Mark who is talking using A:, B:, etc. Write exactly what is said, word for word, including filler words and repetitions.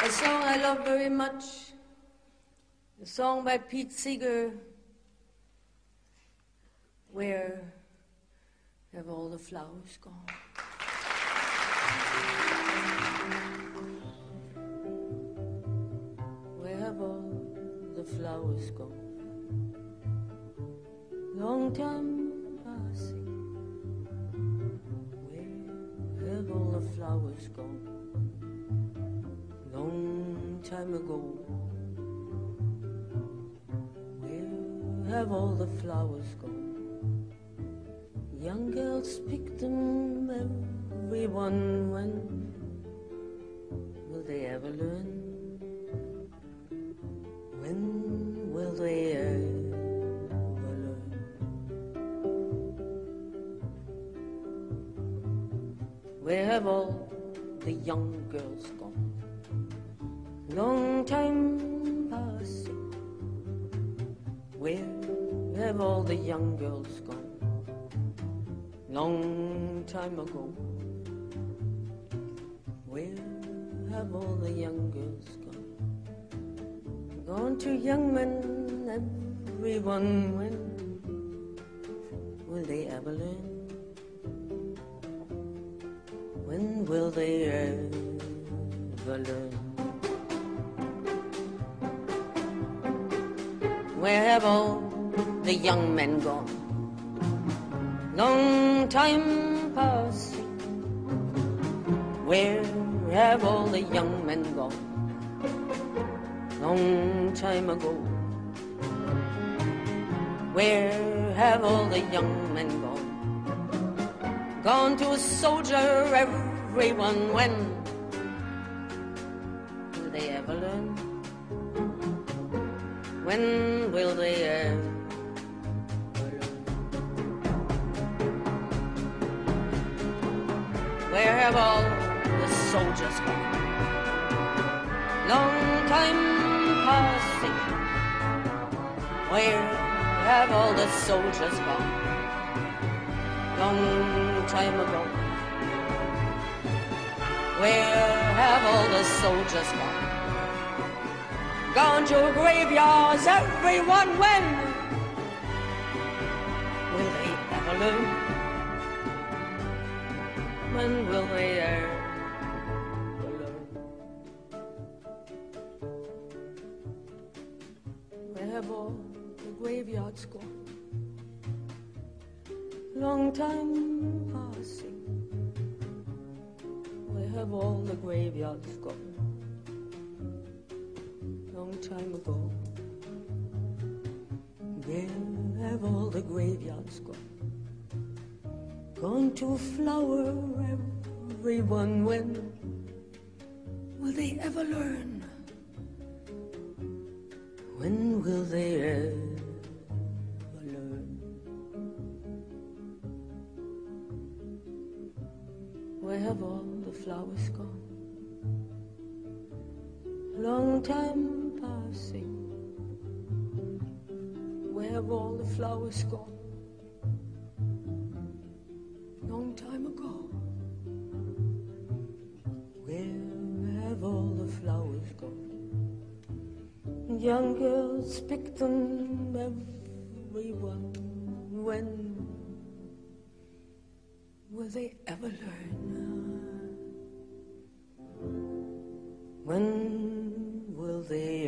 A: A song I love very much, a song by Pete Seeger, Where Have All the Flowers Gone? Where have all the flowers gone? Long time passing, where have all the flowers gone? Long time ago, where have all the flowers gone? Young girls pick them, everyone. When will they ever learn? When will they ever learn? Where have all the young girls gone? Long time passing, where have all the young girls gone? Long time ago, where have all the young girls gone? Gone to young men, everyone. When will they ever learn? When will they ever learn? Where have all the young men gone? Long time passing, where have all the young men gone? Long time ago, where have all the young men gone? Gone to a soldier, everyone. When will they ever learn? When will they ever learn? Where have all the soldiers gone? Long time passing, where have all the soldiers gone? Long time ago, where have all the soldiers gone? Gone to graveyards, everyone. When will they ever learn? When will they ever learn? Where have all the graveyards gone? Long time passing, where have all the graveyards gone? Long time ago, where have all the graveyards gone? Gone to flower, everyone. When will they ever learn? When will they ever learn? Where have all the flowers gone? Long time passing, where have all the flowers gone? Long time ago, where have all the flowers gone? Young girls pick them, everyone. When will they ever learn? When will they